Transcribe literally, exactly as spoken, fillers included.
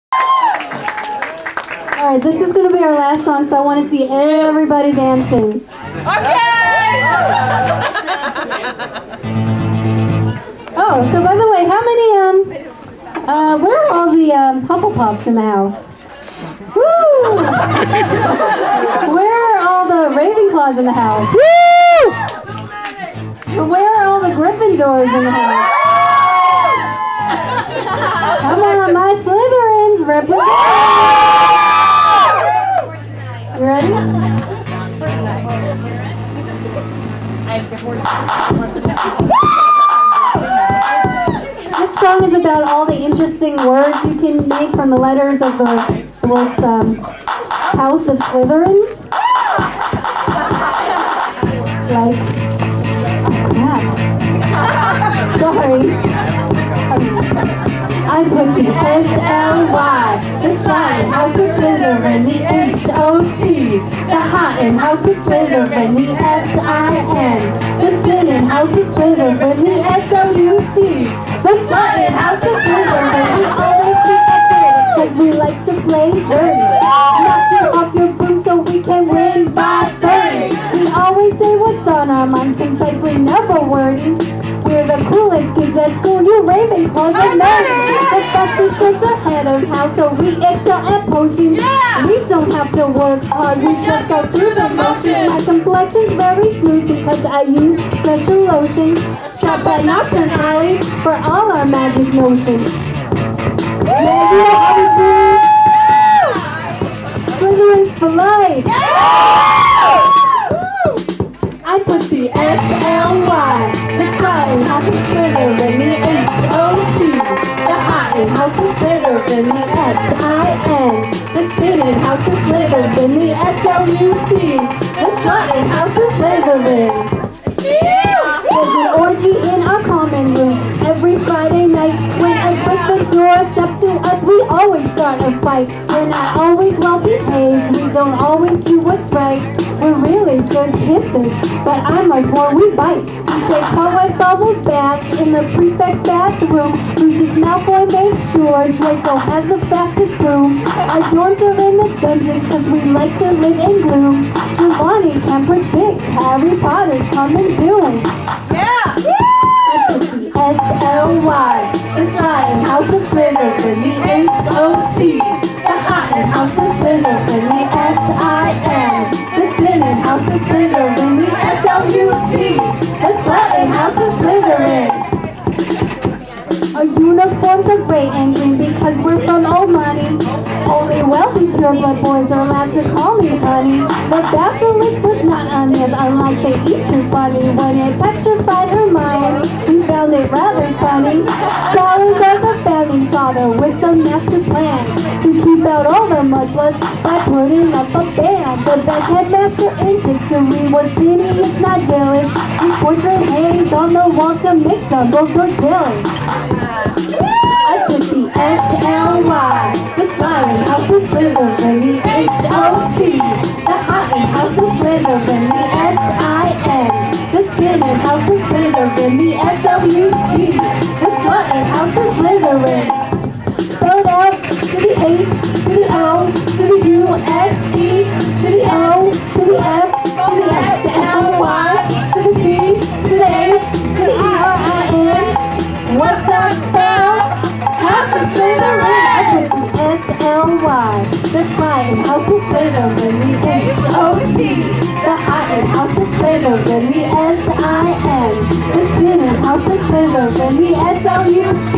Alright, this is going to be our last song, so I want to see everybody dancing. Okay! Oh, so by the way, how many, um, uh, where are all the, um, Hufflepuffs in the house? Woo! Where are all the Ravenclaws in the house? Woo! Where are all the Gryffindors in the house? Come on, my Slytherins, represent! You ready? This song is about all the interesting words you can make from the letters of the, the words um, House of Slytherin. Like, oh crap. Sorry. I put the S L Y, the Sly House of Slytherin, the H O T, the Hottin' House of Slytherin, the S I N, the Sinnin' House of Slytherin, the S L U T, the Sluttin' House of Slytherin. We always cheat at Quidditch cause we like to play dirty. Knock you off your broom so we can win by thirty. We always say what's on our minds, concisely, never wordy. We're the coolest kids at school, you Ravenclaws are nerdy. Professor Slips are head of house, so we excel at potions. Yeah. We don't have to work hard, we just go through the motions. My complexion's very smooth because I use special lotions. Shop at Nocturne Alley for all our magic notions. Yeah, you know how we do. Slytherins for life. Yeah. I put the S L Y, the Sly House of Slytherin, the H O T, the Hottin' House of Slytherin, the S I N, the Sinnin' House of Slytherin, the S L U T, the Sluttin' House of Slytherin. There's an orgy in our common room every Friday night. When a Gryffindor steps to us, we always start a fight. We're not always well behaved, we don't always do what's right. We're really good kissers, but I'm a sworn we bite. We take hot bubbles bath in the prefect's bathroom. Lucius Malfoy makes sure Draco has the fastest broom. Our dorms are in the dungeons cause we like to live in gloom. Trelawney can predict Harry Potter's coming soon. Yeah! I put the S L Y, the Sly House of Slytherin, the H O T, the Hottin' House of Slytherin, the S I N, the Sinnin' House of Slytherin, the S L U T, the Sluttin' House of Slytherin. Our uniforms are gray and green because we're from old money. Only wealthy pureblood boys are allowed to call me honey. The basilisk was not a myth, unlike the Easter bunny. When it petrified Hermione, we found it rather funny. Salazar the founding father with the master plan to keep out all the mudbloods by putting up a band. The best headmaster in history was Phineas, not jealous. He portrayed Hayes on the wall to mix up both or jealous. I put the S L Y, the Sly House of Slytherin, the H O T, the Hottin' House of Slytherin, the S I N, the Sinnin' House of Slytherin, the S L U T, the Sluttin' House of Slytherin. Spelled out to the H, to the O, to the U, S, E, to the O, to the F, to the S L Y, to the T, to the H, to the E R I N. What's that spell? House of Slytherin. I put the S L Y, the Sly House of Slytherin, the H O T, the Hottin' House of Slytherin, the S I N, the Sinnin' House of Slytherin, the S L U T.